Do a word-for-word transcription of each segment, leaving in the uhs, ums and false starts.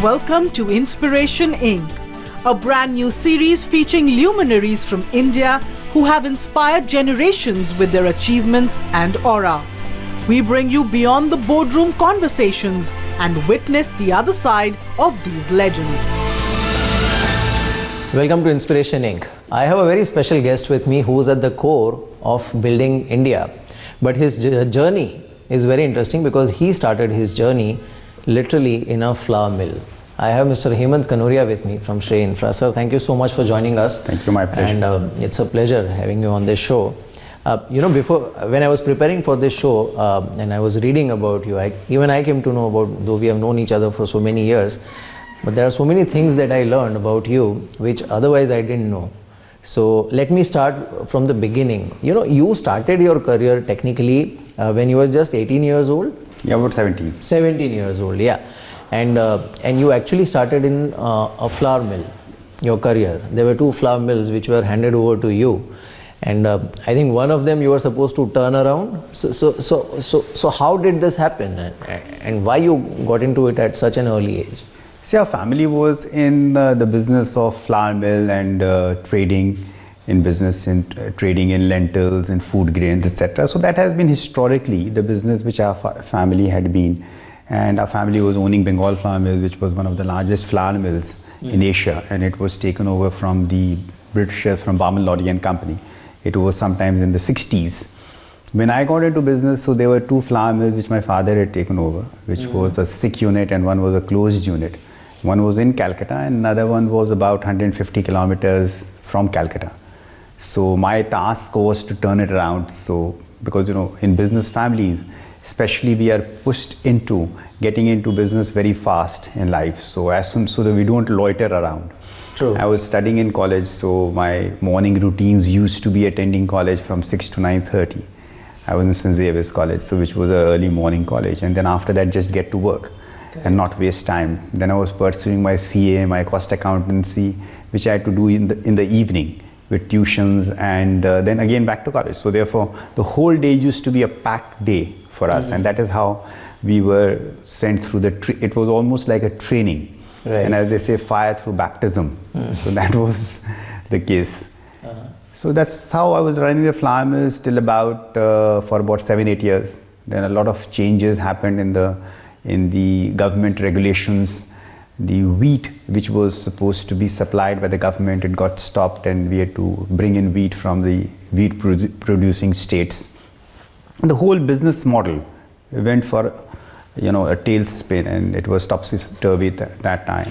Welcome to Inspiration Incorporated, a brand new series featuring luminaries from India who have inspired generations with their achievements and aura. We bring you beyond the boardroom conversations and witness the other side of these legends. Welcome to Inspiration Incorporated. I have a very special guest with me who is at the core of building India. But his journey is very interesting because he started his journey literally in a flour mill. I have Mister Hemant Kanoria with me from Shrey Infra. Sir, thank you so much for joining us. Thank you, my pleasure. And uh, it's a pleasure having you on this show. Uh, you know, before, when I was preparing for this show uh, and I was reading about you, I, even I came to know about, though we have known each other for so many years, but there are so many things that I learned about you which otherwise I didn't know. So let me start from the beginning. You know, you started your career technically uh, when you were just eighteen years old? Yeah, about seventeen. seventeen years old, yeah. And uh, and you actually started in uh, a flour mill, your career. There were two flour mills which were handed over to you. And uh, I think one of them you were supposed to turn around. So, so, so, so, so how did this happen and, and why you got into it at such an early age? See, our family was in uh, the business of flour mill and uh, trading in business in uh, trading in lentils and food grains, et cetera. So that has been historically the business which our fa family had been. And our family was owning Bengal Flour Mills, which was one of the largest flour mills mm. in Asia, and it was taken over from the Britishers, from Barman Loddy and Company. It was sometimes in the sixties. When I got into business, so there were two flour mills which my father had taken over, which mm. was a sick unit and one was a closed unit. One was in Calcutta and another one was about one hundred fifty kilometers from Calcutta. So my task was to turn it around. So because, you know, in business families, especially we are pushed into getting into business very fast in life. So as soon so that we don't loiter around. True. I was studying in college, so my morning routines used to be attending college from six to nine thirty. I was in Saint Xavier's College, so which was an early morning college, and then after that just get to work okay. and not waste time. Then I was pursuing my C A, my cost accountancy, which I had to do in the in the evening with tuitions, and uh, then again back to college. So therefore, the whole day used to be a packed day for us, mm-hmm. and that is how we were sent through the. Tra it was almost like a training. Right. And as they say, fire through baptism. Mm. So that was the case. Uh-huh. So that's how I was running the flour mills till about uh, for about seven, eight years. Then a lot of changes happened in the in the government regulations. The wheat, which was supposed to be supplied by the government, it got stopped, and we had to bring in wheat from the wheat produ producing states. And the whole business model went for, you know, a tailspin, and it was topsy-turvy at that time.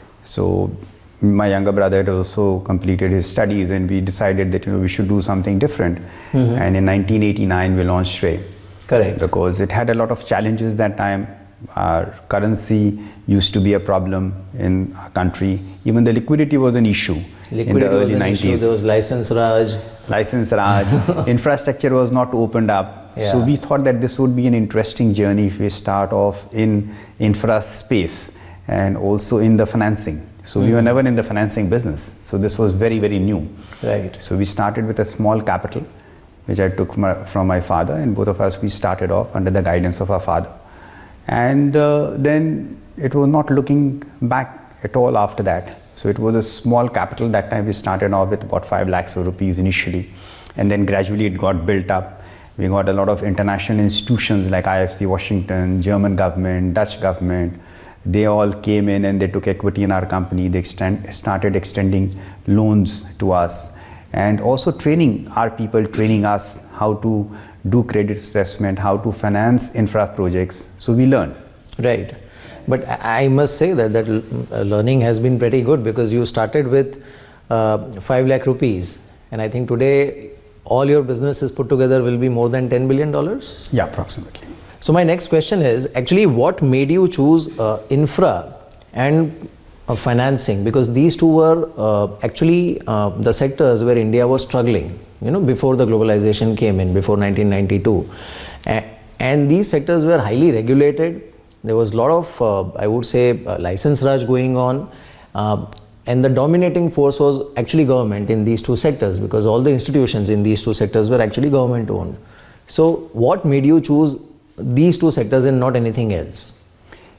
So my younger brother had also completed his studies, and we decided that, you know, we should do something different. Mm-hmm. And in nineteen eighty-nine we launched Shrey. Correct. Because it had a lot of challenges that time. Our currency used to be a problem in our country. Even the liquidity was an issue liquidity in the early nineties. Issue. There was license Raj. License Raj. Infrastructure was not opened up. Yeah. So we thought that this would be an interesting journey if we start off in infra space and also in the financing. So mm-hmm. we were never in the financing business. So this was very, very new. Right. So we started with a small capital, which I took my, from my father, and both of us, we started off under the guidance of our father. And uh, then it was not looking back at all after that. So it was a small capital. That time we started off with about five lakhs of rupees initially. And then gradually it got built up. We got a lot of international institutions like I F C Washington, German government, Dutch government. They all came in and they took equity in our company. They extend, started extending loans to us. And also training our people, training us how to do credit assessment, how to finance infra projects. So we learned. Right. But I must say that that learning has been pretty good, because you started with uh, five lakh rupees, and I think today all your businesses put together will be more than ten billion dollars? Yeah, approximately. So my next question is actually what made you choose uh, infra and uh, financing, because these two were uh, actually uh, the sectors where India was struggling, you know, before the globalization came in, before nineteen ninety-two. A and these sectors were highly regulated. There was a lot of, uh, I would say, uh, license Raj going on. Uh, And the dominating force was actually government in these two sectors, because all the institutions in these two sectors were actually government owned. So what made you choose these two sectors and not anything else?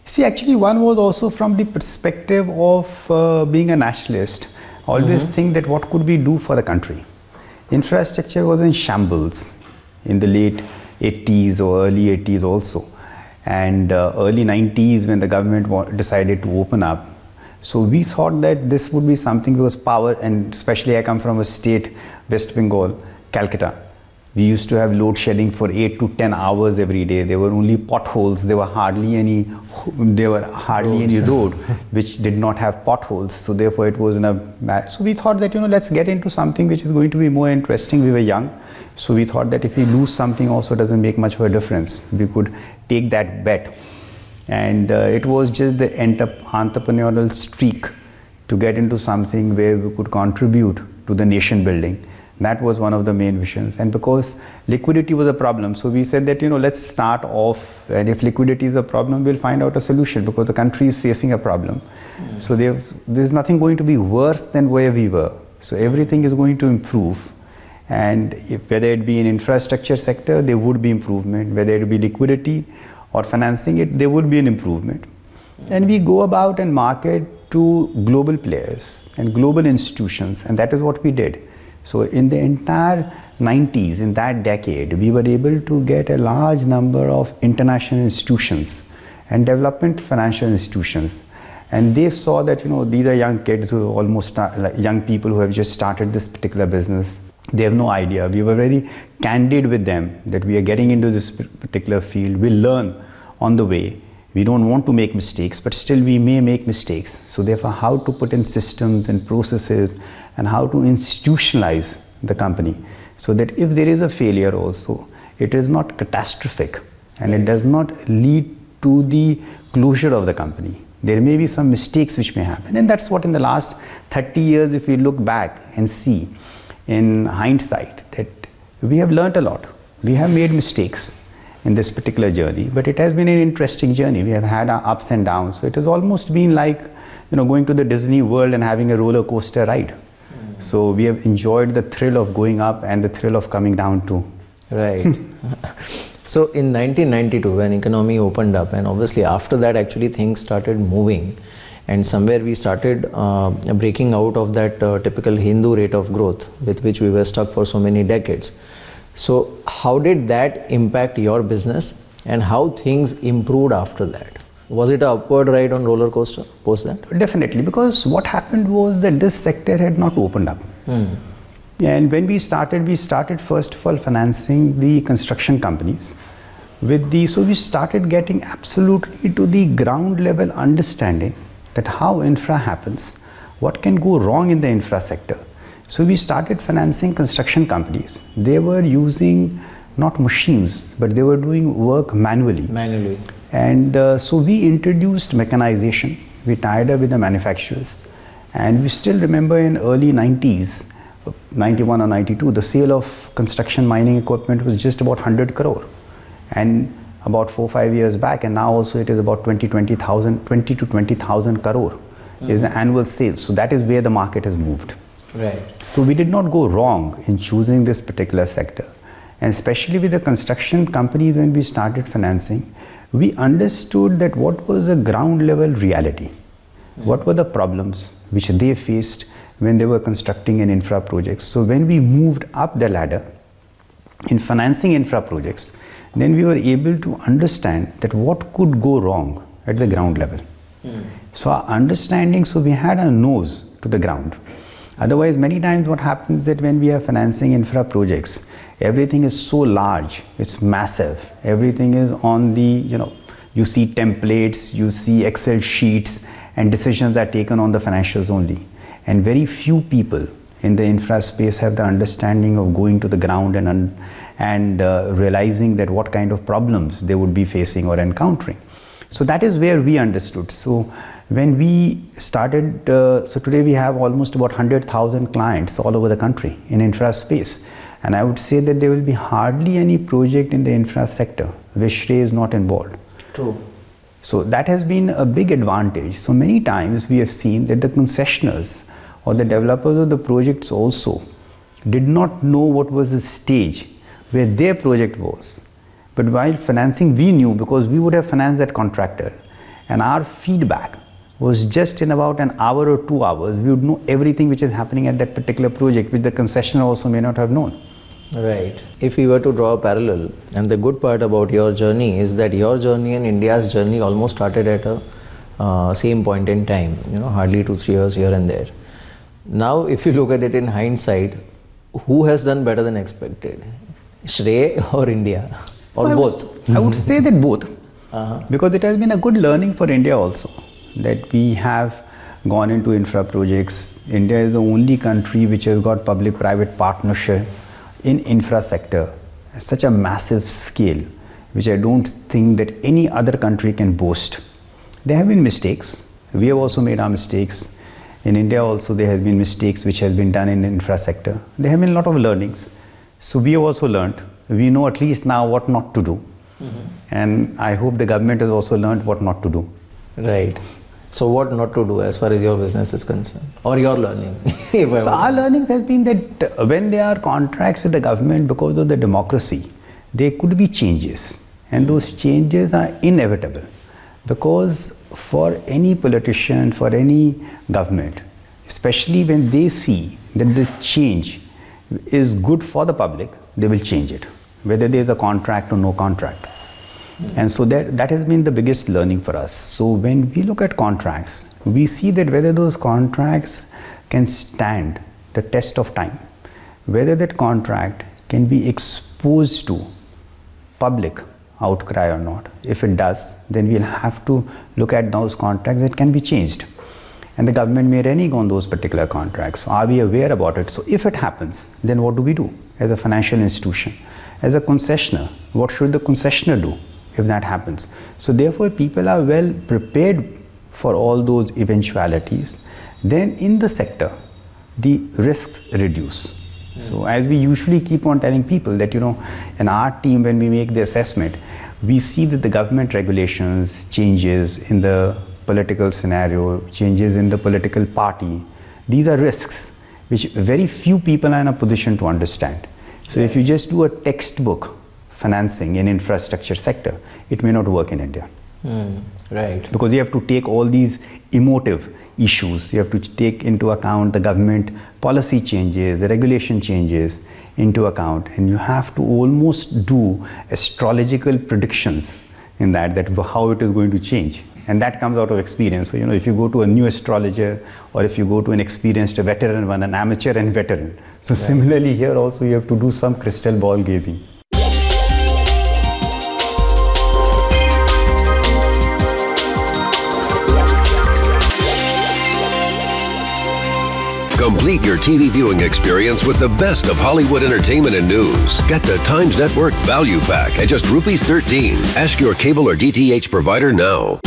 See, actually one was also from the perspective of uh, being a nationalist. Always mm-hmm. think that what could we do for the country. Infrastructure was in shambles in the late eighties or early eighties also. And uh, early nineties when the government decided to open up. So we thought that this would be something because power, and especially I come from a state, West Bengal, Calcutta. We used to have load shedding for eight to ten hours every day. There were only potholes. There were hardly any. There were hardly Roads. any road which did not have potholes. So therefore, it was in a. So we thought that you know let's get into something which is going to be more interesting. We were young, so we thought that if we lose something, also doesn't make much of a difference. We could take that bet, and uh, it was just the entrepreneurial streak to get into something where we could contribute to the nation building. That was one of the main visions, and because liquidity was a problem, so we said that you know let's start off, and if liquidity is a problem, we'll find out a solution because the country is facing a problem. Mm. So there, there's nothing going to be worse than where we were. So everything is going to improve, and if, whether it be in infrastructure sector, there would be improvement. Whether it be liquidity or financing it, there would be an improvement. Mm. And we go about and market to global players and global institutions, and that is what we did. So in the entire nineties, in that decade, we were able to get a large number of international institutions and development financial institutions. And they saw that, you know, these are young kids who almost start, like young people who have just started this particular business. They have no idea. We were very candid with them that we are getting into this particular field. We'll learn on the way. We don't want to make mistakes, but still we may make mistakes. So therefore, how to put in systems and processes and how to institutionalize the company so that if there is a failure also, it is not catastrophic and it does not lead to the closure of the company. There may be some mistakes which may happen, and that's what in the last thirty years, if we look back and see in hindsight, that we have learnt a lot. We have made mistakes in this particular journey, but it has been an interesting journey. We have had our ups and downs. So it has almost been like, you know, going to the Disney World and having a roller coaster ride. Mm. So we have enjoyed the thrill of going up and the thrill of coming down too. Right. So in nineteen ninety-two, when economy opened up, and obviously after that actually things started moving, and somewhere we started uh, breaking out of that uh, typical Hindu rate of growth with which we were stuck for so many decades. So how did that impact your business, and how things improved after that? Was it an upward ride on roller coaster post that? Definitely, because what happened was that this sector had not opened up. Hmm. And when we started, we started first of all financing the construction companies with the, so we started getting absolutely to the ground level understanding that how infra happens, what can go wrong in the infra sector. So we started financing construction companies. They were using not machines, but they were doing work manually. Manually. And uh, so we introduced mechanization. We tied up with the manufacturers. And we still remember in early nineties, ninety-one or ninety-two, the sale of construction mining equipment was just about one hundred crore. And about four, five years back, and now also it is about twenty, twenty thousand, twenty to twenty thousand crore mm-hmm. is the annual sales. So that is where the market has moved. Right. So we did not go wrong in choosing this particular sector. And especially with the construction companies, when we started financing, we understood that what was the ground level reality. Mm. What were the problems which they faced when they were constructing an infra project. So when we moved up the ladder in financing infra projects, then we were able to understand that what could go wrong at the ground level. Mm. So our understanding, so we had a nose to the ground. Otherwise, many times what happens is that when we are financing infra projects, everything is so large, it's massive. Everything is on the, you know, you see templates, you see Excel sheets, and decisions are taken on the financials only. And very few people in the infra space have the understanding of going to the ground and, and uh, realizing that what kind of problems they would be facing or encountering. So that is where we understood. So when we started, uh, so today we have almost about one hundred thousand clients all over the country in infra space. And I would say that there will be hardly any project in the infra sector where Shrey is not involved. True. So that has been a big advantage. So many times we have seen that the concessioners or the developers of the projects also did not know what was the stage where their project was. But while financing, we knew because we would have financed that contractor. And our feedback was just in about an hour or two hours, we would know everything which is happening at that particular project, which the concessionaire also may not have known. Right. If we were to draw a parallel, and the good part about your journey is that your journey and India's journey almost started at a uh, same point in time, you know, hardly two, three years here and there. Now, if you look at it in hindsight, who has done better than expected? Shrey or India? Or I both? Would, I would say that both. Uh-huh. Because it has been a good learning for India also, that we have gone into infra projects. India is the only country which has got public-private partnership in infra sector at such a massive scale, which I don't think that any other country can boast. There have been mistakes. We have also made our mistakes. In India also there have been mistakes which has been done in the infra sector. There have been a lot of learnings. So we have also learned. We know at least now what not to do. Mm-hmm. And I hope the government has also learned what not to do. Right. So what not to do as far as your business is concerned, or your learning? So our learning has been that when there are contracts with the government, because of the democracy, there could be changes, and those changes are inevitable, because for any politician, for any government, especially when they see that this change is good for the public, they will change it, whether there is a contract or no contract. And so that, that has been the biggest learning for us. So when we look at contracts, we see that whether those contracts can stand the test of time, whether that contract can be exposed to public outcry or not. If it does, then we'll have to look at those contracts that can be changed. And the government may renege on those particular contracts. So are we aware about it? So if it happens, then what do we do as a financial institution? As a concessionaire, what should the concessionaire do if that happens? So therefore people are well prepared for all those eventualities. Then in the sector, the risks reduce. Mm. So as we usually keep on telling people that, you know, in our team when we make the assessment, we see that the government regulations, changes in the political scenario, changes in the political party, these are risks which very few people are in a position to understand. So if you just do a textbook financing in infrastructure sector, it may not work in India. Mm, right. Because you have to take all these emotive issues, you have to take into account the government policy changes, the regulation changes into account, and you have to almost do astrological predictions in that, that how it is going to change. And that comes out of experience. So, you know, if you go to a new astrologer, or if you go to an experienced veteran one, an amateur and veteran. So right. Similarly here also you have to do some crystal ball gazing. Complete your T V viewing experience with the best of Hollywood entertainment and news. Get the Times Network Value Pack at just rupees thirteen. Ask your cable or D T H provider now.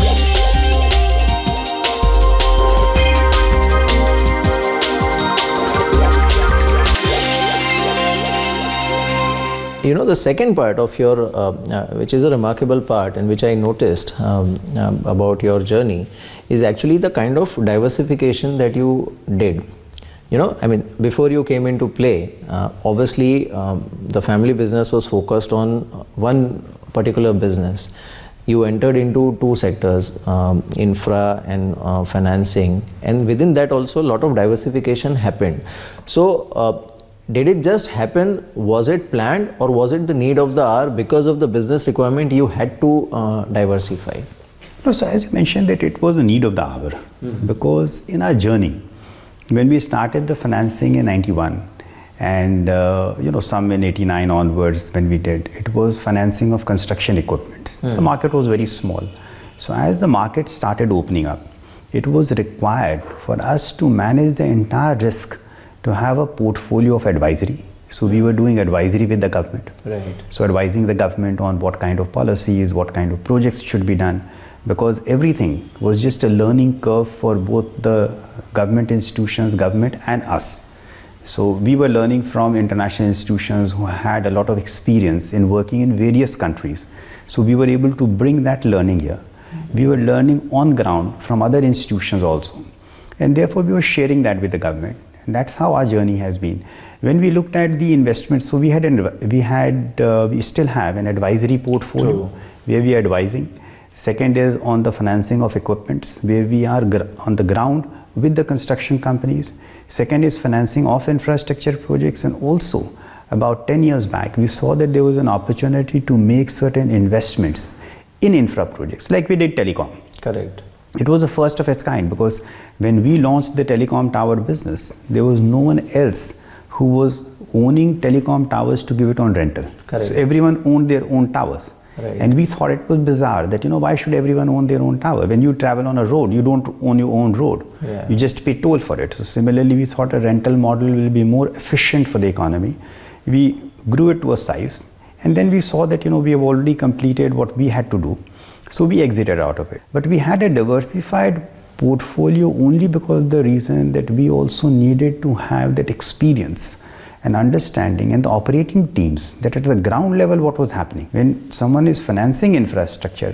You know, the second part of your, uh, uh, which is a remarkable part and which I noticed um, um, about your journey, is actually the kind of diversification that you did. You know, I mean, before you came into play, uh, obviously um, the family business was focused on one particular business. You entered into two sectors, um, infra and uh, financing, and within that also a lot of diversification happened. So, uh, did it just happen? Was it planned, or was it the need of the hour? Because of the business requirement you had to uh, diversify? No, so as you mentioned that it was a need of the hour. Mm-hmm. Because in our journey, when we started the financing in ninety-one, and uh, you know, some in eighty-nine onwards when we did, it was financing of construction equipment. Mm. The market was very small. So as the market started opening up, it was required for us to manage the entire risk, to have a portfolio of advisory. So we were doing advisory with the government. Right. So advising the government on what kind of policies, what kind of projects should be done, because everything was just a learning curve for both the government institutions, government and us. So we were learning from international institutions who had a lot of experience in working in various countries. So we were able to bring that learning here. Mm-hmm. We were learning on ground from other institutions also. And therefore we were sharing that with the government. And that's how our journey has been. When we looked at the investments, so we had, an, we had, uh, we still have an advisory portfolio. True. Where we are advising. Second is on the financing of equipments, where we are gr on the ground with the construction companies. Second is financing of infrastructure projects, and also about ten years back we saw that there was an opportunity to make certain investments in infra projects, like we did telecom. Correct. It was the first of its kind, because when we launched the telecom tower business, there was no one else who was owning telecom towers to give it on rental. Correct. So everyone owned their own towers. Right. And we thought it was bizarre that, you know, why should everyone own their own tower? When you travel on a road, you don't own your own road. Yeah. You just pay toll for it. So similarly, we thought a rental model will be more efficient for the economy. We grew it to a size, and then we saw that, you know, we have already completed what we had to do. So we exited out of it. But we had a diversified portfolio only because the reason that we also needed to have that experience and understanding and the operating teams, that at the ground level what was happening. When someone is financing infrastructure,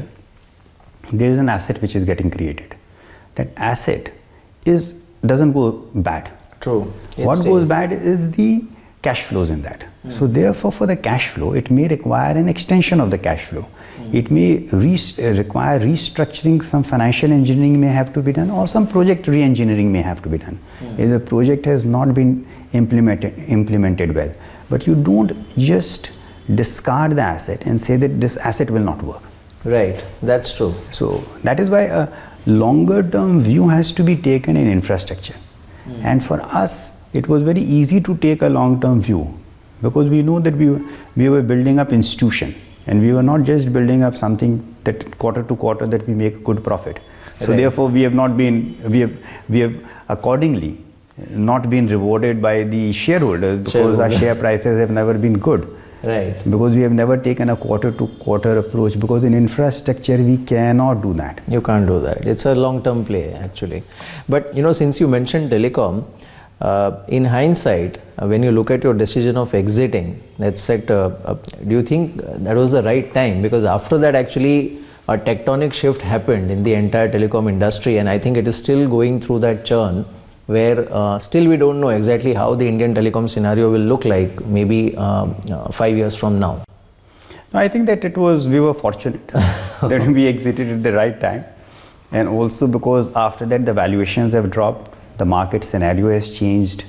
there is an asset which is getting created. That asset is doesn't go bad. True. It What stays. goes bad is the cash flows in that. Mm. So therefore, for the cash flow, it may require an extension of the cash flow. Mm. It may re require restructuring, some financial engineering may have to be done, or some project re-engineering may have to be done. Mm. If the project has not been implemented, implemented well. But you don't just discard the asset and say that this asset will not work. Right, that's true. So that is why a longer term view has to be taken in infrastructure. Mm. And for us, it was very easy to take a long-term view, because we know that we, we were building up institution, and we were not just building up something that quarter to quarter that we make good profit. So right. Therefore we have not been, we have, we have accordingly not been rewarded by the shareholders, because Shareholder. our share prices have never been good. Right. Because we have never taken a quarter to quarter approach, because in infrastructure we cannot do that. You can't do that. It's a long-term play actually. But you know, since you mentioned telecom, Uh, in hindsight, uh, when you look at your decision of exiting that sector, uh, do you think that was the right time? Because after that actually a tectonic shift happened in the entire telecom industry, and I think it is still going through that churn where uh, still we don't know exactly how the Indian telecom scenario will look like maybe uh, uh, five years from now. No, I think that it was, we were fortunate that we exited at the right time, and also because after that the valuations have dropped. The market scenario has changed,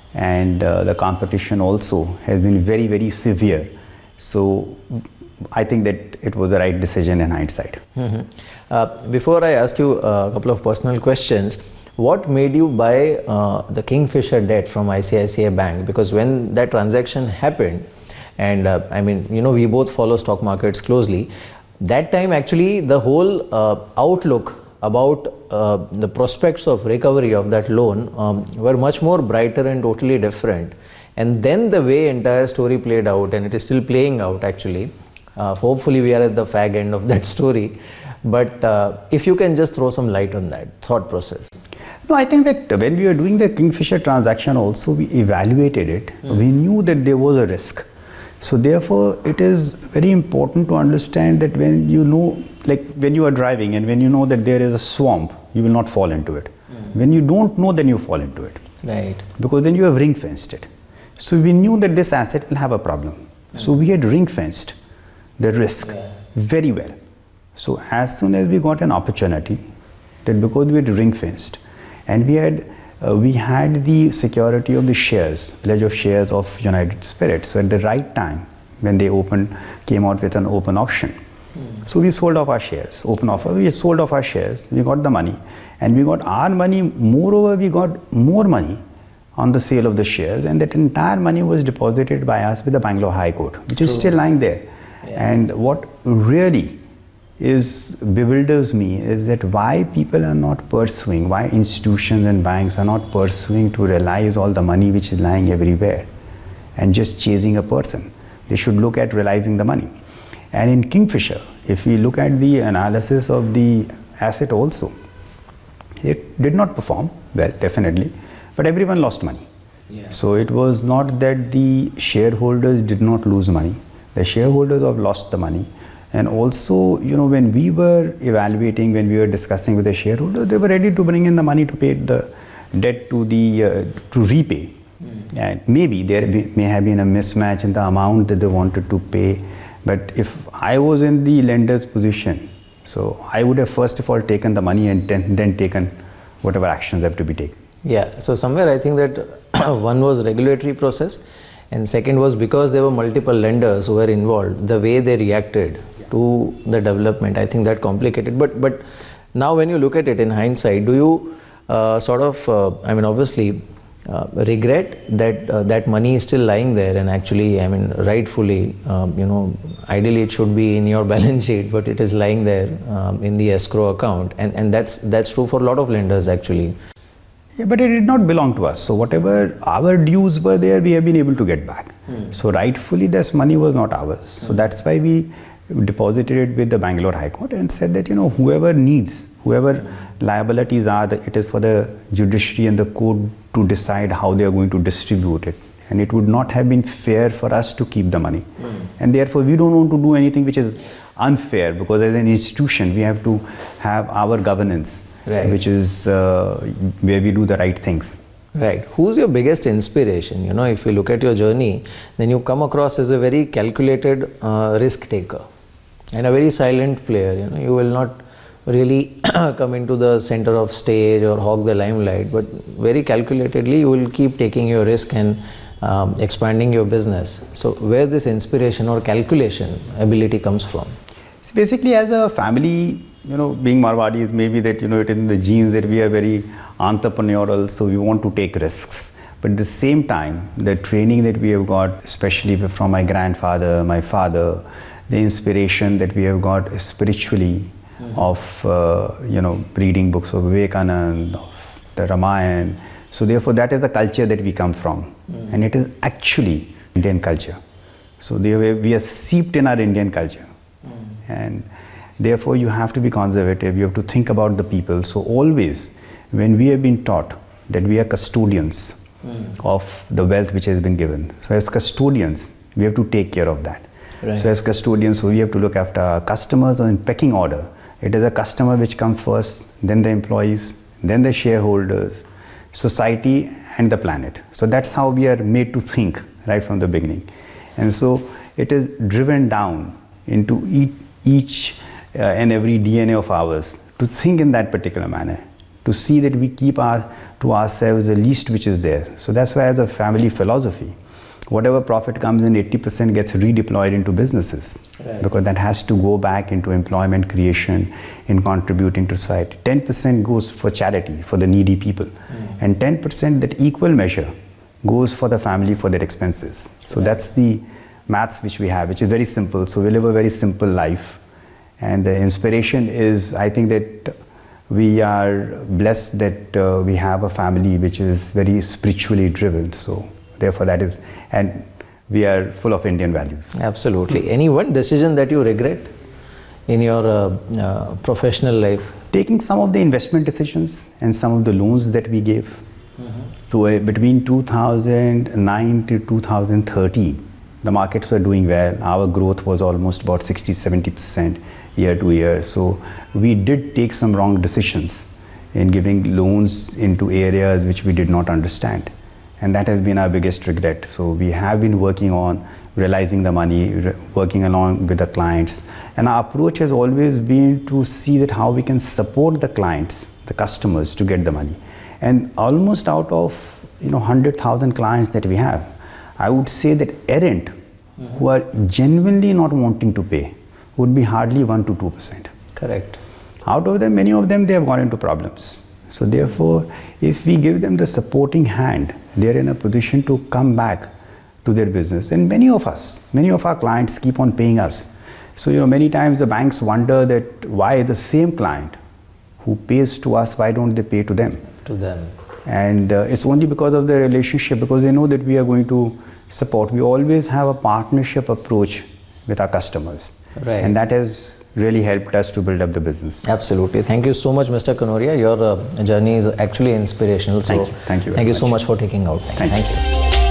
and uh, the competition also has been very, very severe. So I think that it was the right decision in hindsight. Mm-hmm. uh, before I ask you a couple of personal questions, what made you buy uh, the Kingfisher debt from I C I C I Bank? Because when that transaction happened, and uh, I mean, you know, we both follow stock markets closely, that time actually the whole uh, outlook about uh, the prospects of recovery of that loan um, were much more brighter and totally different. And then the way entire story played out, and it is still playing out actually. Uh, hopefully we are at the fag end of that story. But uh, if you can just throw some light on that thought process. No, I think that when we were doing the Kingfisher transaction also, we evaluated it. Mm. We knew that there was a risk. So therefore, it is very important to understand that when you know, like when you are driving and when you know that there is a swamp, you will not fall into it. Mm. When you don't know, then you fall into it. Right. Because then you have ring fenced it. So we knew that this asset will have a problem. Mm. So we had ring fenced the risk yeah. very well. So as soon as we got an opportunity, that because we had ring fenced and we had Uh, we had the security of the shares, pledge of shares of United Spirits. So at the right time, when they opened, came out with an open auction. Mm. So we sold off our shares, open offer, we sold off our shares, we got the money. And we got our money, moreover we got more money on the sale of the shares, and that entire money was deposited by us with the Bangalore High Court, which True. is still lying there. Yeah. And what really is bewilders me is that why people are not pursuing, why institutions and banks are not pursuing to realize all the money which is lying everywhere and just chasing a person. They should look at realizing the money. And in Kingfisher, if we look at the analysis of the asset also, it did not perform well, definitely, but everyone lost money. Yeah. So it was not that the shareholders did not lose money. The shareholders have lost the money. And also, you know, when we were evaluating, when we were discussing with the shareholders, they were ready to bring in the money to pay the debt to the uh, to repay. Mm. And maybe there be, may have been a mismatch in the amount that they wanted to pay. But if I was in the lender's position, So I would have first of all taken the money and then, then taken whatever actions have to be taken. Yeah, so somewhere I think that one was regulatory process, and second was because there were multiple lenders who were involved, the way they reacted to the development, I think that complicated. But but now when you look at it in hindsight, do you uh, sort of, uh, I mean obviously, uh, regret that uh, that money is still lying there, and actually, I mean rightfully, um, you know, ideally it should be in your balance sheet, but it is lying there um, in the escrow account, and, and that's, that's true for a lot of lenders actually. Yeah, but it did not belong to us. So whatever our dues were there, we have been able to get back. Hmm. So rightfully this money was not ours. Hmm. So that's why we deposited it with the Bangalore High Court and said that, you know, whoever needs, whoever hmm. liabilities are, it is for the judiciary and the court to decide how they are going to distribute it. And it would not have been fair for us to keep the money. Hmm. And therefore we don't want to do anything which is unfair, because as an institution we have to have our governance. Right. Which is uh, where we do the right things. Right. Who's your biggest inspiration? You know, if you look at your journey, then you come across as a very calculated uh, risk taker and a very silent player. You know, you will not really come into the center of stage or hog the limelight, but very calculatedly you will keep taking your risk and um, expanding your business. So where this inspiration or calculation ability comes from? So basically, as a family, you know, being Marwadis, maybe that, you know, it is in the genes that we are very entrepreneurial, so we want to take risks. But at the same time, the training that we have got, especially from my grandfather, my father, the inspiration that we have got spiritually mm-hmm. of, uh, you know, reading books of Vivekananda, of the Ramayana. So therefore, that is the culture that we come from. Mm-hmm. And it is actually Indian culture. So we are seeped in our Indian culture. Mm-hmm. And therefore, you have to be conservative, you have to think about the people. So always, when we have been taught that we are custodians mm. of the wealth which has been given. So as custodians, we have to take care of that. Right. So as custodians, so we have to look after our customers in pecking order. It is a customer which comes first, then the employees, then the shareholders, society and the planet. So that's how we are made to think right from the beginning. And so it is driven down into each, each Uh, and every D N A of ours to think in that particular manner, to see that we keep our to ourselves the least which is there. So that's why as a family philosophy, whatever profit comes in, eighty percent gets redeployed into businesses. Right. Because that has to go back into employment creation, in contributing to society. ten percent goes for charity, for the needy people. Mm. And ten percent, that equal measure, goes for the family for their expenses. So right. that's the maths which we have, which is very simple. So we live a very simple life. And the inspiration is, I think that we are blessed that uh, we have a family which is very spiritually driven. So therefore that is, and we are full of Indian values. Absolutely. Any one decision that you regret in your uh, uh, professional life? Taking some of the investment decisions and some of the loans that we gave. Mm-hmm. So uh, between two thousand nine to two thousand thirteen, the markets were doing well. Our growth was almost about sixty to seventy percent year to year. So we did take some wrong decisions in giving loans into areas which we did not understand. And that has been our biggest regret. So we have been working on realizing the money, working along with the clients. And our approach has always been to see that how we can support the clients, the customers, to get the money. And almost out of, you know, one hundred thousand clients that we have, I would say that errant, mm-hmm. who are genuinely not wanting to pay, would be hardly one to two percent. Correct. Out of them, many of them, they have gone into problems. So therefore, if we give them the supporting hand, they are in a position to come back to their business. And many of us, many of our clients keep on paying us. So, you know, many times the banks wonder that why the same client who pays to us, why don't they pay to them? To them. And uh, it's only because of the relationship, because they know that we are going to support. We always have a partnership approach with our customers. Right. And that has really helped us to build up the business. Absolutely. Thank you so much, Mister Kanoria. Your uh, journey is actually inspirational. So thank you. Thank you, thank you much. so much for taking out time. Thank, thank you. you.